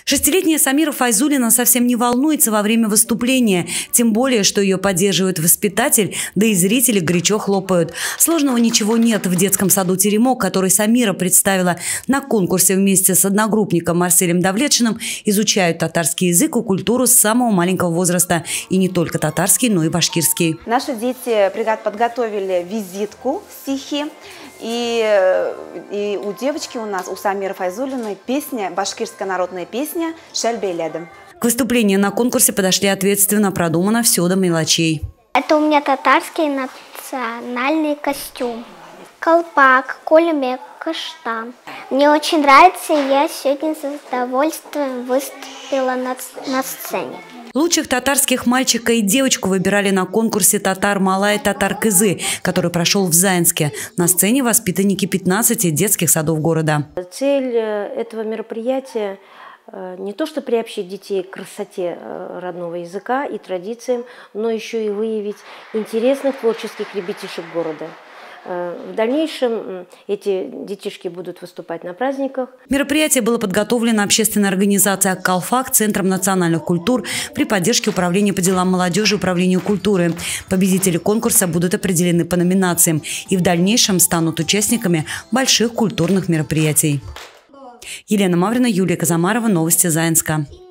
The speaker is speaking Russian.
Шестилетняя Самира Файзуллина совсем не волнуется во время выступления, тем более, что ее поддерживает воспитатель, да и зрители горячо хлопают. Сложного ничего нет в детском саду «Теремок», который Самира представила на конкурсе вместе с одногруппником Марселем Давлетшиным. Изучают татарский язык и культуру с самого маленького возраста. И не только татарский, но и башкирский. Наши дети подготовили визитку, стихи. И у девочки у нас, у Самиры Файзуллиной, песня, башкирская народная песня «Шель бейледем». К выступлению на конкурсе подошли ответственно, продумано все до мелочей. Это у меня татарский национальный костюм. Колпак, кулемек, каштан. Мне очень нравится, и я сегодня с удовольствием выступила на сцене. Лучших татарских мальчика и девочку выбирали на конкурсе «Татар-Малай Татар-Кызы», который прошел в Заинске. На сцене воспитанники 15 детских садов города. Цель этого мероприятия не то что приобщить детей к красоте родного языка и традициям, но еще и выявить интересных творческих ребятишек города. В дальнейшем эти детишки будут выступать на праздниках. Мероприятие было подготовлено общественной организацией «Аккалфак», Центром национальных культур при поддержке Управления по делам молодежи и Управления культуры. Победители конкурса будут определены по номинациям и в дальнейшем станут участниками больших культурных мероприятий. Елена Маврина, Юлия Казамарова. Новости Заинска.